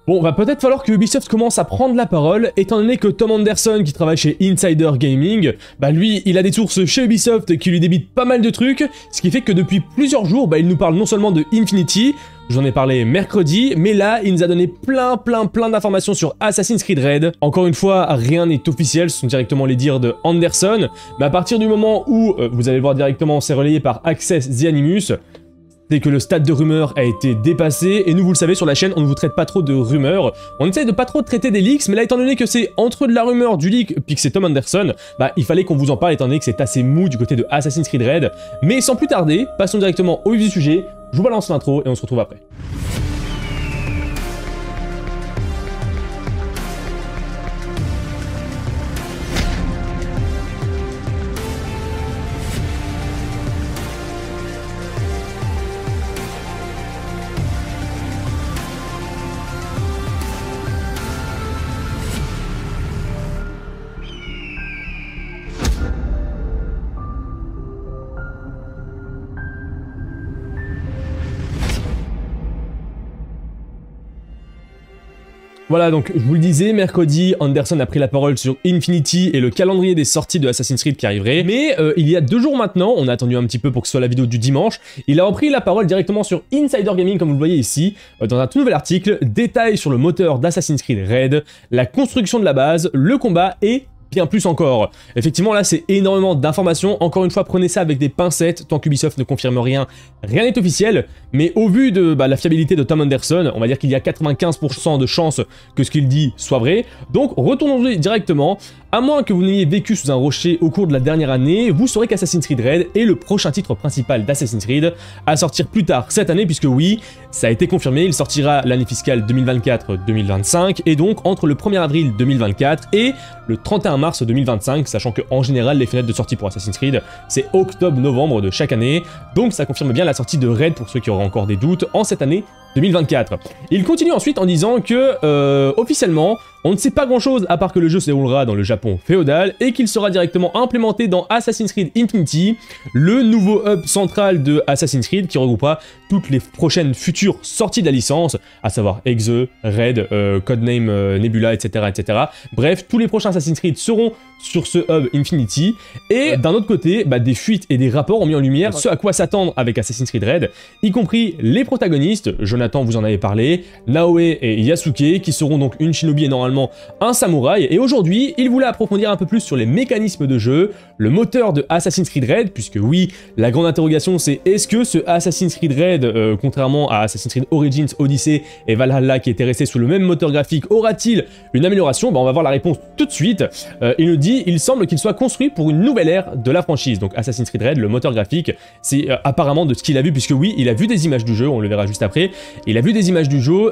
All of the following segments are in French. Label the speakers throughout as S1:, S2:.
S1: Bon, va peut-être falloir que Ubisoft commence à prendre la parole, étant donné que Tom Anderson, qui travaille chez Insider Gaming, bah lui, il a des sources chez Ubisoft qui lui débitent pas mal de trucs, ce qui fait que depuis plusieurs jours, bah il nous parle non seulement de Infinity, j'en ai parlé mercredi, mais là, il nous a donné plein d'informations sur Assassin's Creed Red. Encore une fois, rien n'est officiel, ce sont directement les dires de Anderson, mais à partir du moment où, vous allez le voir directement, c'est relayé par Access The Animus, c'est que le stade de rumeur a été dépassé, et nous, vous le savez, sur la chaîne, on ne vous traite pas trop de rumeurs. On essaye de pas trop traiter des leaks, mais là, étant donné que c'est entre de la rumeur, du leak, puis que c'est Tom Anderson, bah, il fallait qu'on vous en parle, étant donné que c'est assez mou du côté de Assassin's Creed Red. Mais sans plus tarder, passons directement au vif du sujet, je vous balance l'intro, et on se retrouve après. Voilà, donc je vous le disais, mercredi, Anderson a pris la parole sur Infinity et le calendrier des sorties de Assassin's Creed qui arriverait. Mais il y a 2 jours maintenant, on a attendu un petit peu pour que ce soit la vidéo du dimanche, il a repris la parole directement sur Insider Gaming, comme vous le voyez ici, dans un tout nouvel article, détail sur le moteur d'Assassin's Creed Red, la construction de la base, le combat et bien plus encore. Effectivement, là, c'est énormément d'informations. Encore une fois, prenez ça avec des pincettes. Tant qu'Ubisoft ne confirme rien, rien n'est officiel. Mais au vu de la fiabilité de Tom Anderson, on va dire qu'il y a 95% de chances que ce qu'il dit soit vrai. Donc, retournons-y directement. À moins que vous n'ayez vécu sous un rocher au cours de la dernière année, vous saurez qu'Assassin's Creed Red est le prochain titre principal d'Assassin's Creed à sortir plus tard cette année, puisque oui, ça a été confirmé, il sortira l'année fiscale 2024-2025, et donc entre le 1er avril 2024 et le 31 mars 2025, sachant qu'en général, les fenêtres de sortie pour Assassin's Creed, c'est octobre-novembre de chaque année, donc ça confirme bien la sortie de Red, pour ceux qui auraient encore des doutes, en cette année 2024. Il continue ensuite en disant que, officiellement, on ne sait pas grand chose à part que le jeu se déroulera dans le Japon féodal et qu'il sera directement implémenté dans Assassin's Creed Infinity, le nouveau hub central de Assassin's Creed qui regroupera toutes les prochaines futures sorties de la licence, à savoir Exe, Red, Codename Nebula, etc., etc. Bref, tous les prochains Assassin's Creed seront sur ce hub Infinity. Et d'un autre côté, des fuites et des rapports ont mis en lumière ce à quoi s'attendre avec Assassin's Creed Red, y compris les protagonistes, Jonathan vous en avez parlé, Naoe et Yasuke, qui seront donc une shinobi et normalement un samouraï. Et aujourd'hui, il voulait approfondir un peu plus sur les mécanismes de jeu, le moteur de Assassin's Creed Red, puisque oui, la grande interrogation c'est est-ce que ce Assassin's Creed Red, contrairement à Assassin's Creed Origins, Odyssey et Valhalla qui étaient restés sous le même moteur graphique, aura-t-il une amélioration? On va voir la réponse tout de suite. Il nous dit, il semble qu'il soit construit pour une nouvelle ère de la franchise. Donc Assassin's Creed Red, le moteur graphique, c'est apparemment de ce qu'il a vu, puisque oui, il a vu des images du jeu, on le verra juste après, il a vu des images du jeu,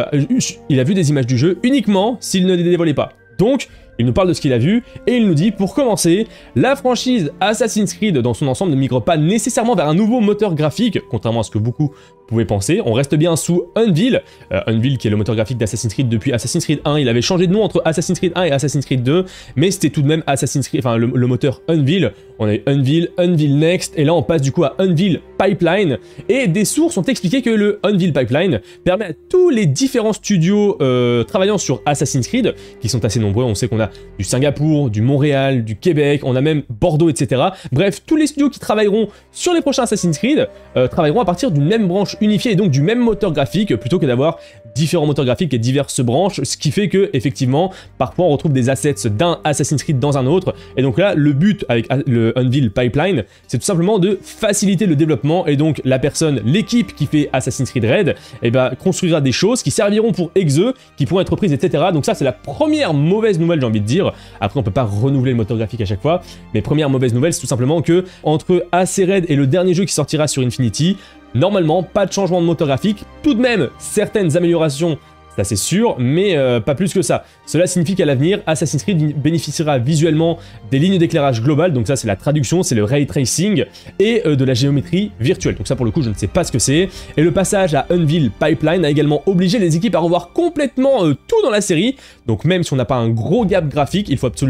S1: uniquement s'il ne les dévoilait pas. Donc, il nous parle de ce qu'il a vu, et il nous dit, pour commencer, la franchise Assassin's Creed dans son ensemble ne migre pas nécessairement vers un nouveau moteur graphique, contrairement à ce que beaucoup pouvaient penser. On reste bien sous Unreal, Unreal qui est le moteur graphique d'Assassin's Creed depuis Assassin's Creed 1, il avait changé de nom entre Assassin's Creed 1 et Assassin's Creed 2, mais c'était tout de même Assassin's Creed, enfin le moteur Unreal. On a eu Unreal, Unreal Next, et là on passe du coup à Unreal Pipeline, et des sources ont expliqué que le Unreal Pipeline permet à tous les différents studios travaillant sur Assassin's Creed, qui sont assez nombreux, on sait qu'on a du Singapour, du Montréal, du Québec, on a même Bordeaux, etc. Bref, tous les studios qui travailleront sur les prochains Assassin's Creed travailleront à partir d'une même branche unifiée et donc du même moteur graphique, plutôt que d'avoir différents moteurs graphiques et diverses branches, ce qui fait que, effectivement, parfois on retrouve des assets d'un Assassin's Creed dans un autre, et donc là, le but avec le Unreal Pipeline, c'est tout simplement de faciliter le développement, et donc la personne, l'équipe qui fait Assassin's Creed Red, construira des choses qui serviront pour Exe, qui pourront être prises, etc. Donc ça, c'est la première mauvaise nouvelle, j'ai envie de dire. Après, on peut pas renouveler le moteur graphique à chaque fois, mais première mauvaise nouvelle, c'est tout simplement que, entre AC Red et le dernier jeu qui sortira sur Infinity, normalement, pas de changement de moteur graphique, tout de même certaines améliorations, ça c'est sûr, mais pas plus que ça. Cela signifie qu'à l'avenir, Assassin's Creed bénéficiera visuellement des lignes d'éclairage globales, donc ça c'est la traduction, c'est le ray tracing, et de la géométrie virtuelle. Donc ça pour le coup je ne sais pas ce que c'est. Et le passage à Unreal Pipeline a également obligé les équipes à revoir complètement tout dans la série, donc même si on n'a pas un gros gap graphique, il faut absolument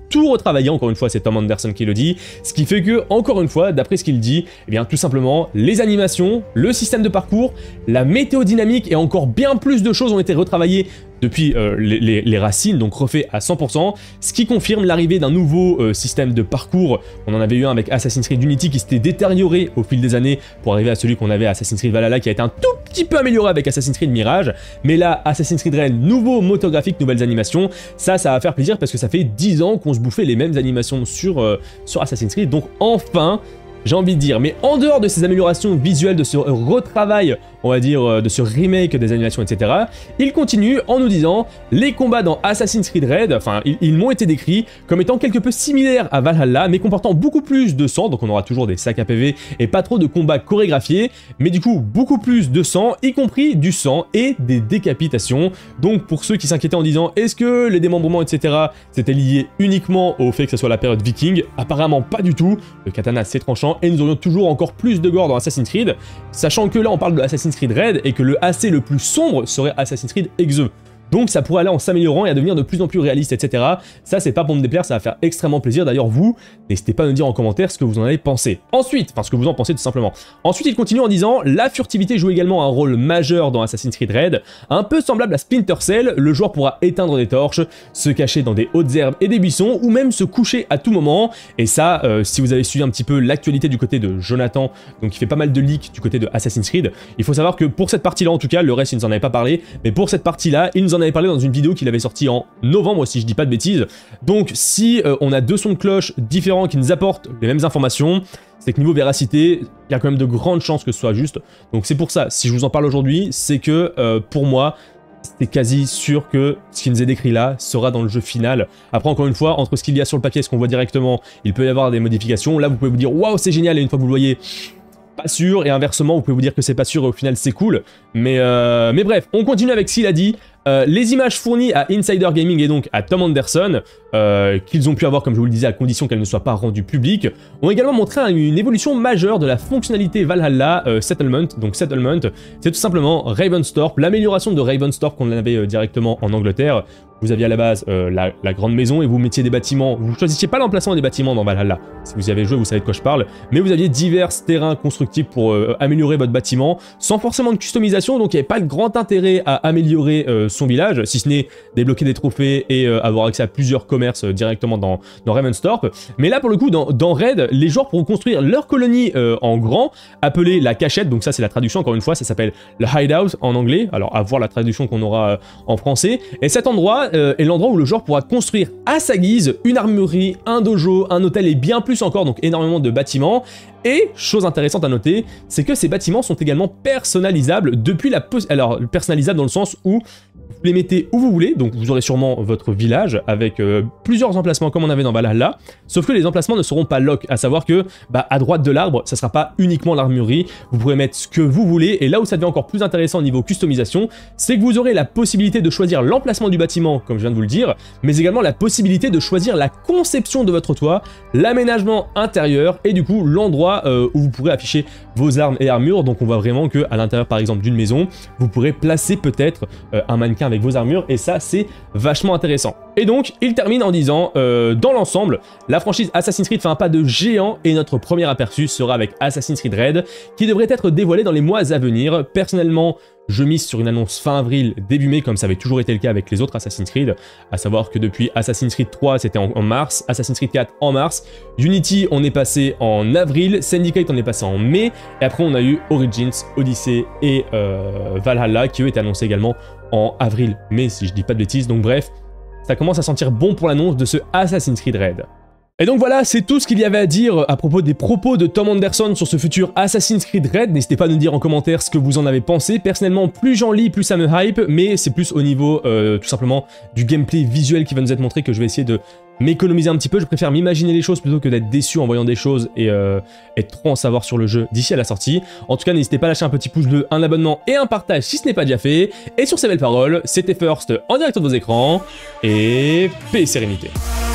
S1: tout retravaillé, encore une fois c'est Tom Henderson qui le dit, ce qui fait que, encore une fois, d'après ce qu'il dit, eh bien tout simplement, les animations, le système de parcours, la météo dynamique et encore bien plus de choses ont été retravaillées depuis les racines, donc refait à 100%, ce qui confirme l'arrivée d'un nouveau système de parcours. On en avait eu un avec Assassin's Creed Unity qui s'était détérioré au fil des années pour arriver à celui qu'on avait à Assassin's Creed Valhalla qui a été un tout petit peu amélioré avec Assassin's Creed Mirage, mais là, Assassin's Creed Red, nouveau moteur graphique, nouvelles animations, ça va faire plaisir parce que ça fait 10 ans qu'on se bouffait les mêmes animations sur Assassin's Creed, donc enfin, j'ai envie de dire, mais en dehors de ces améliorations visuelles, de ce retravail, on va dire, de ce remake des animations, etc., il continue en nous disant les combats dans Assassin's Creed Red, enfin, ils m'ont été décrits comme étant quelque peu similaires à Valhalla, mais comportant beaucoup plus de sang, donc on aura toujours des sacs à PV et pas trop de combats chorégraphiés, mais du coup, beaucoup plus de sang, y compris du sang et des décapitations. Donc, pour ceux qui s'inquiétaient en disant est-ce que les démembrements, etc., c'était lié uniquement au fait que ce soit la période viking, apparemment pas du tout, le katana c'est tranchant, et nous aurions toujours encore plus de gore dans Assassin's Creed, sachant que là on parle de Assassin's Creed Red et que le AC le plus sombre serait Assassin's Creed Exe. Donc ça pourrait aller en s'améliorant et à devenir de plus en plus réaliste, etc. Ça, c'est pas pour me déplaire, ça va faire extrêmement plaisir. D'ailleurs, vous, n'hésitez pas à me dire en commentaire ce que vous en avez pensé. Ensuite, enfin ce que vous en pensez tout simplement. Ensuite, il continue en disant « La furtivité joue également un rôle majeur dans Assassin's Creed Red. Un peu semblable à Splinter Cell, le joueur pourra éteindre des torches, se cacher dans des hautes herbes et des buissons, ou même se coucher à tout moment. » Et ça, si vous avez suivi un petit peu l'actualité du côté de Jonathan, donc il fait pas mal de leaks du côté de Assassin's Creed, il faut savoir que pour cette partie-là, en tout cas, le reste, il nous en avait pas parlé, mais pour cette partie-là, il nous en avait parlé dans une vidéo qu'il avait sortie en novembre, si je dis pas de bêtises. Donc si on a deux sons de cloche différents qui nous apportent les mêmes informations, c'est que niveau véracité, il y a quand même de grandes chances que ce soit juste. Donc c'est pour ça, si je vous en parle aujourd'hui, c'est que pour moi, c'est quasi sûr que ce qui nous est décrit là sera dans le jeu final. Après, encore une fois, entre ce qu'il y a sur le papier et ce qu'on voit directement, il peut y avoir des modifications. Là, vous pouvez vous dire « Waouh, c'est génial !» et une fois que vous le voyez, pas sûr, et inversement, vous pouvez vous dire que c'est pas sûr et au final c'est cool. Mais bref, on continue avec ce qu'il a dit. Les images fournies à Insider Gaming et donc à Tom Henderson, qu'ils ont pu avoir, comme je vous le disais, à condition qu'elles ne soient pas rendues publiques, ont également montré une évolution majeure de la fonctionnalité Valhalla Settlement. Donc Settlement, c'est tout simplement Ravensthorpe, l'amélioration de Ravensthorpe qu'on avait directement en Angleterre. Vous aviez à la base la grande maison et vous mettiez des bâtiments. Vous ne choisissiez pas l'emplacement des bâtiments dans Valhalla. Si vous y avez joué, vous savez de quoi je parle. Mais vous aviez divers terrains constructibles pour améliorer votre bâtiment, sans forcément de customisation. Donc il n'y avait pas de grand intérêt à améliorer son village, si ce n'est débloquer des trophées et avoir accès à plusieurs commerces directement dans Ravensthorpe. Mais là, pour le coup, dans Raid, les joueurs pourront construire leur colonie en grand, appelée la cachette. Donc ça, c'est la traduction, encore une fois, ça s'appelle le hideout en anglais. Alors, à voir la traduction qu'on aura en français. Et cet endroit est l'endroit où le joueur pourra construire à sa guise une armurerie, un dojo, un hôtel et bien plus encore, donc énormément de bâtiments. Et, chose intéressante à noter, c'est que ces bâtiments sont également personnalisables depuis alors, personnalisables dans le sens où vous les mettez où vous voulez, donc vous aurez sûrement votre village avec plusieurs emplacements comme on avait dans Valhalla, sauf que les emplacements ne seront pas lock, à savoir que à droite de l'arbre, ça sera pas uniquement l'armurerie, vous pourrez mettre ce que vous voulez, et là où ça devient encore plus intéressant au niveau customisation, c'est que vous aurez la possibilité de choisir l'emplacement du bâtiment, comme je viens de vous le dire, mais également la possibilité de choisir la conception de votre toit, l'aménagement intérieur, et du coup l'endroit où vous pourrez afficher vos armes et armures. Donc on voit vraiment que à l'intérieur par exemple d'une maison, vous pourrez placer peut-être un mannequin avec vos armures, et ça c'est vachement intéressant. Et donc il termine en disant dans l'ensemble, la franchise Assassin's Creed fait un pas de géant et notre premier aperçu sera avec Assassin's Creed Red qui devrait être dévoilé dans les mois à venir. Personnellement, je mise sur une annonce fin avril, début mai, comme ça avait toujours été le cas avec les autres Assassin's Creed, à savoir que depuis Assassin's Creed 3, c'était en mars, Assassin's Creed 4 en mars, Unity, on est passé en avril, Syndicate, on est passé en mai, et après on a eu Origins, Odyssey et Valhalla, qui eux étaient annoncés également en avril, mai, si je dis pas de bêtises. Donc bref, ça commence à sentir bon pour l'annonce de ce Assassin's Creed Red. Et donc voilà, c'est tout ce qu'il y avait à dire à propos des propos de Tom Henderson sur ce futur Assassin's Creed Red. N'hésitez pas à nous dire en commentaire ce que vous en avez pensé. Personnellement, plus j'en lis, plus ça me hype, mais c'est plus au niveau tout simplement du gameplay visuel qui va nous être montré que je vais essayer de m'économiser un petit peu. Je préfère m'imaginer les choses plutôt que d'être déçu en voyant des choses et trop en savoir sur le jeu d'ici à la sortie. En tout cas, n'hésitez pas à lâcher un petit pouce bleu, un abonnement et un partage si ce n'est pas déjà fait. Et sur ces belles paroles, c'était First en direct de vos écrans, et paix et sérénité.